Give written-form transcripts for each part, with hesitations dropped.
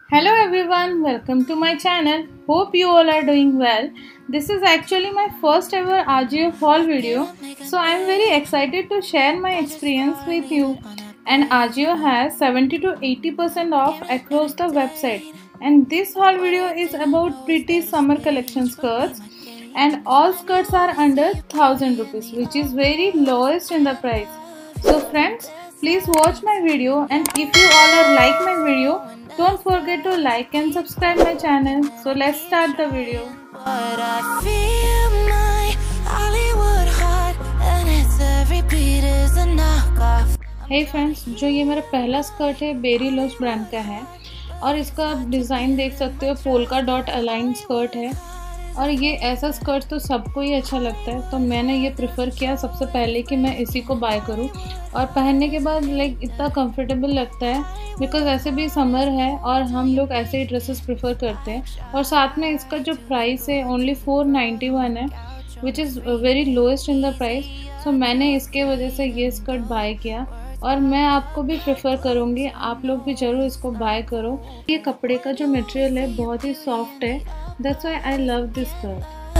Hello everyone, welcome to my channel. Hope you all are doing well. This is actually my first ever Ajio haul video, so I am very excited to share my experience with you. And Ajio has 70 to 80% off across the website. And this haul video is about pretty summer collection skirts, and all skirts are under 1000 rupees, which is very lowest in the price. So friends, please watch my video, and if you all are like my video, don't forget to like and subscribe my channel. So let's start the video. Hey friends, जो ये मेरा पहला skirt है berry loss brand का है और इसका design देख सकते हो, पोल्का डॉट अलाइन स्कर्ट है और ये ऐसा स्कर्ट तो सबको ही अच्छा लगता है, तो मैंने ये प्रेफर किया सबसे पहले कि मैं इसी को बाय करूं और पहनने के बाद लाइक इतना कंफर्टेबल लगता है बिकॉज ऐसे भी समर है और हम लोग ऐसे ही ड्रेसेस प्रेफर करते हैं। और साथ में इसका जो प्राइस है ओनली 491 है, which is very lowest in the price. So मैंने इसके वजह से ये स्कर्ट बाय किया और मैं आपको भी प्रेफर करूँगी, आप लोग भी ज़रूर इसको बाय करो। ये कपड़े का जो मटेरियल है बहुत ही सॉफ्ट है, that's why I love this skirt.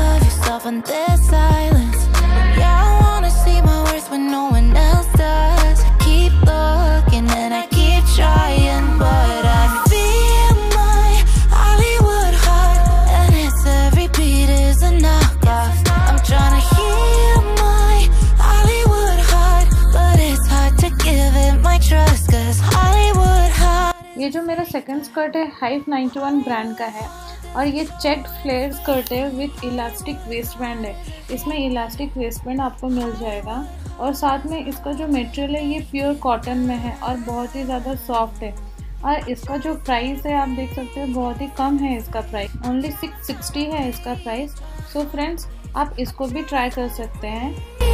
ये जो मेरा सेकंड स्कर्ट है हाइव 91 ब्रांड का है और ये चेक्ड फ्लेयर स्कर्ट है विथ इलास्टिक वेस्ट बैंड है। इसमें इलास्टिक वेस्ट बैंड आपको मिल जाएगा और साथ में इसका जो मटेरियल है ये प्योर कॉटन में है और बहुत ही ज़्यादा सॉफ्ट है। और इसका जो प्राइस है आप देख सकते हो बहुत ही कम है, इसका प्राइस ओनली 660 है इसका प्राइस। सो फ्रेंड्स, आप इसको भी ट्राई कर सकते हैं।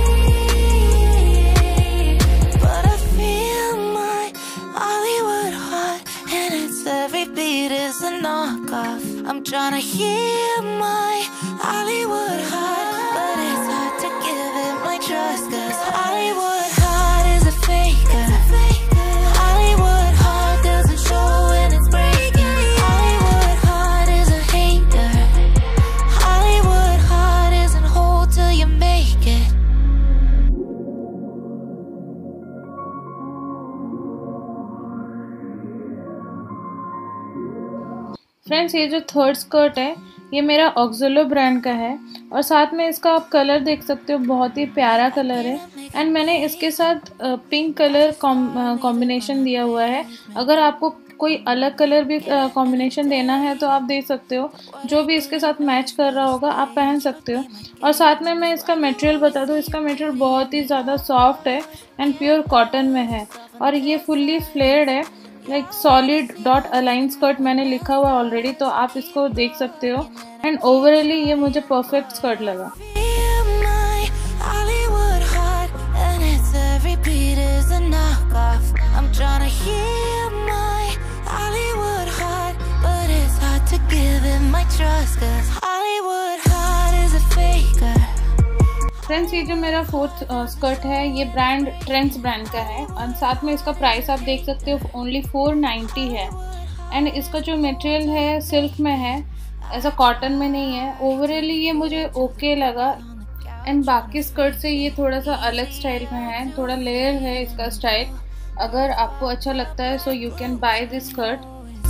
Every beat is a knockoff. I'm trying to hear my Hollywood heart, but it's hard to give it my trust, 'cause Hollywood heart is a faker. Hollywood heart doesn't show when it's breaking. Hollywood heart is a hater. Hollywood heart isn't whole till you make it. Friends, ये जो third skirt है ये मेरा ऑक्सलो brand का है और साथ में इसका आप कलर देख सकते हो, बहुत ही प्यारा कलर है। एंड मैंने इसके साथ पिंक कलर कॉम्बिनेशन दिया हुआ है। अगर आपको कोई अलग कलर भी कॉम्बिनेशन देना है तो आप दे सकते हो, जो भी इसके साथ मैच कर रहा होगा आप पहन सकते हो। और साथ में मैं इसका मटेरियल बता दूँ, इसका मटेरियल बहुत ही ज़्यादा सॉफ्ट है एंड प्योर कॉटन में है और ये फुल्ली फ्लेयर्ड है, like solid dot A line skirt मैंने लिखा हुआ ऑलरेडी, तो आप इसको देख सकते हो। एंड ओवरऑली ये मुझे परफेक्ट स्कर्ट लगा। फ्रेंड्स, ये जो मेरा फोर्थ स्कर्ट है ये ब्रांड ट्रेंड्स ब्रांड का है और साथ में इसका प्राइस आप देख सकते हो ओनली 490 है। एंड इसका जो मटेरियल है सिल्क में है, ऐसा कॉटन में नहीं है। ओवरऑली ये मुझे ओके लगा एंड बाकी स्कर्ट से ये थोड़ा सा अलग स्टाइल में है, थोड़ा लेयर है इसका स्टाइल। अगर आपको अच्छा लगता है so you can buy this skirt.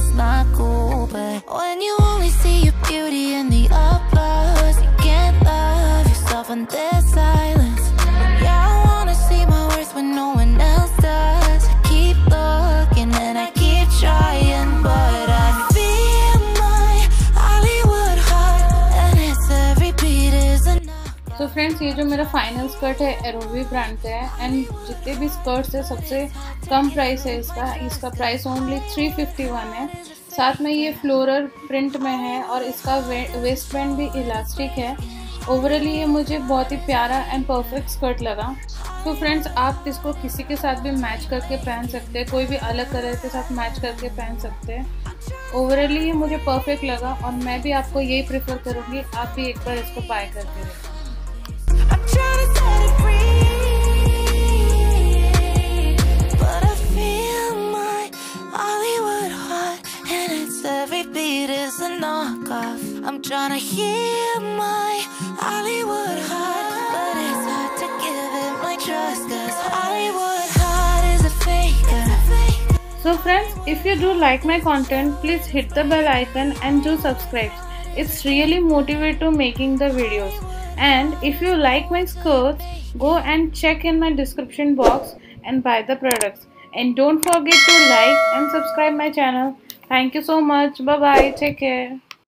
On this silence, yeah, I wanna see my worth when no one else does. I keep looking and I keep trying, but I feel my Hollywood heart, and it's every beat is enough. So friends, ये जो मेरा final skirt है एरोवी brand का है and जितने भी skirts है सबसे कम प्राइस है इसका प्राइस ओनली 351 है। साथ में ये फ्लोरल प्रिंट में है और इसका वेस्ट बैंड भी इलास्टिक है। ओवरऑली ये मुझे बहुत ही प्यारा एंड परफेक्ट स्कर्ट लगा। तो फ्रेंड्स, आप इसको किसी के साथ भी मैच करके पहन सकते हैं, कोई भी अलग कलर के साथ मैच करके पहन सकते हैं। ओवरऑली ये मुझे परफेक्ट लगा और मैं भी आपको यही प्रेफर करूँगी, आप भी एक बार इसको बाय करके देखिए। Hollywood heart, and it's is a knockoff. I'm trying to heal my Hollywood heart, but it's hard to give it my trust, 'cause Hollywood heart is a fake. So friends, if you do like my content, please hit the bell icon and do subscribe. It's really motivate to making the videos. And if you like my skirts, go and check in my description box and buy the products. And don't forget to like and subscribe my channel. Thank you so much. Bye bye. Take care.